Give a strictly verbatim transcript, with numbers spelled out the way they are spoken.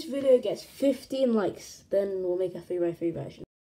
this video gets fifteen likes, then we'll make a three by three version.